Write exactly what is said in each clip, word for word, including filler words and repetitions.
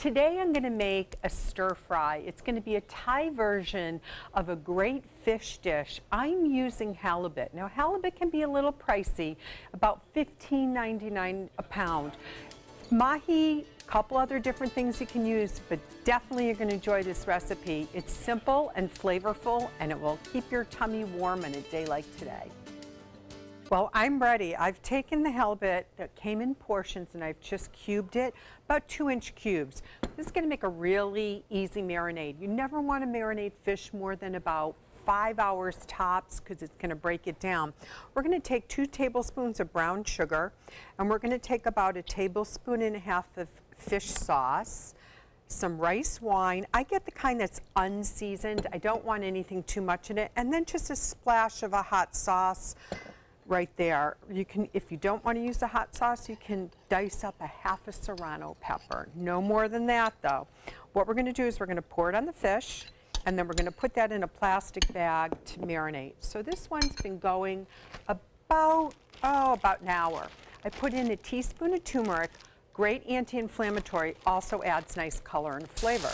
Today I'm going to make a stir fry. It's going to be a Thai version of a great fish dish. I'm using halibut. Now halibut can be a little pricey, about fifteen ninety-nine a pound. Mahi, a couple other different things you can use, but definitely you're going to enjoy this recipe. It's simple and flavorful, and it will keep your tummy warm on a day like today. Well, I'm ready. I've taken the halibut that came in portions and I've just cubed it, about two inch cubes. This is going to make a really easy marinade. You never want to marinate fish more than about five hours tops because it's going to break it down. We're going to take two tablespoons of brown sugar, and we're going to take about a tablespoon and a half of fish sauce, some rice wine. I get the kind that's unseasoned. I don't want anything too much in it, and then just a splash of a hot sauce right there. You can, if you don't want to use the hot sauce, you can dice up a half a serrano pepper. No more than that though. What we're going to do is we're going to pour it on the fish, and then we're going to put that in a plastic bag to marinate. So this one's been going about, oh, about an hour. I put in a teaspoon of turmeric, great anti-inflammatory, also adds nice color and flavor.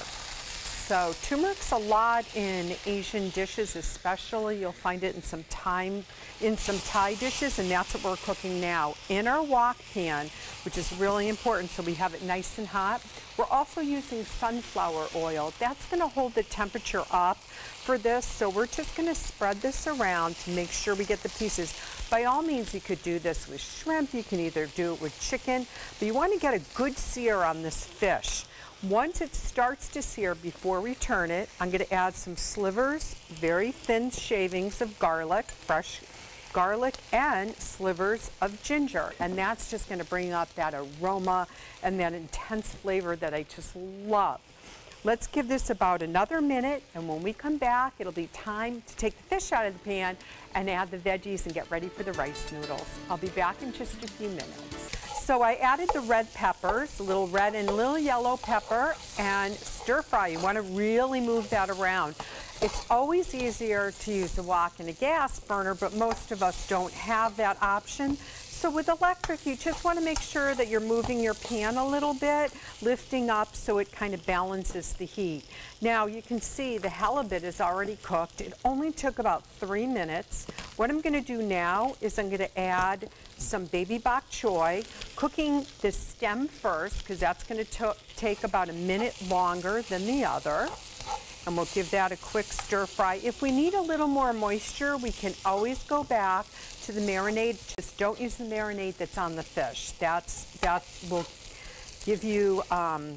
So turmeric's a lot in Asian dishes especially. You'll find it in some Thai, in some Thai dishes, and that's what we're cooking now. In our wok pan, which is really important so we have it nice and hot, we're also using sunflower oil. That's going to hold the temperature up for this, so we're just going to spread this around to make sure we get the pieces. By all means, you could do this with shrimp, you can either do it with chicken, but you want to get a good sear on this fish. Once it starts to sear, before we turn it, I'm going to add some slivers, very thin shavings of garlic, fresh garlic, and slivers of ginger. And that's just going to bring up that aroma and that intense flavor that I just love. Let's give this about another minute, and when we come back, it'll be time to take the fish out of the pan and add the veggies and get ready for the rice noodles. I'll be back in just a few minutes. So I added the red peppers, a little red and a little yellow pepper, and stir fry. You want to really move that around. It's always easier to use a wok and a gas burner, but most of us don't have that option. So with electric, you just want to make sure that you're moving your pan a little bit, lifting up so it kind of balances the heat. Now you can see the halibut is already cooked. It only took about three minutes. What I'm going to do now is I'm going to add some baby bok choy, cooking the stem first because that's going to take about a minute longer than the other. And we'll give that a quick stir fry. If we need a little more moisture, we can always go back to the marinade. Just don't use the marinade that's on the fish. That's, that will give you um,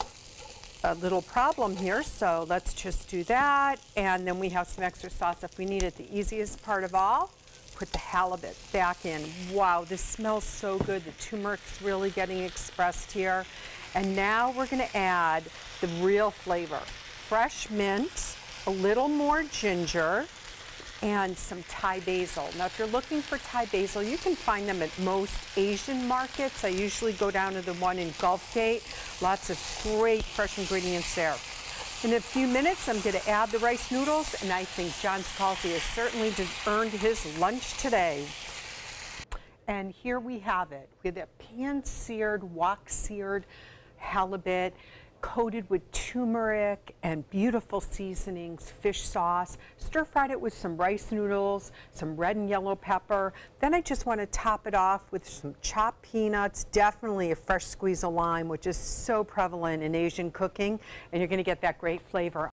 a little problem here. So let's just do that. And then we have some extra sauce if we need it. The easiest part of all, put the halibut back in. Wow, this smells so good. The turmeric's really getting expressed here. And now we're going to add the real flavor. Fresh mint, a little more ginger, and some Thai basil. Now if you're looking for Thai basil, you can find them at most Asian markets. I usually go down to the one in Gulf Gate. Lots of great fresh ingredients there. In a few minutes, I'm going to add the rice noodles, and I think John Scalzi has certainly just earned his lunch today. And here we have it. We have that pan-seared, wok-seared halibut, coated with turmeric and beautiful seasonings, fish sauce, stir-fried it with some rice noodles, some red and yellow pepper. Then I just want to top it off with some chopped peanuts, definitely a fresh squeeze of lime, which is so prevalent in Asian cooking, and you're going to get that great flavor.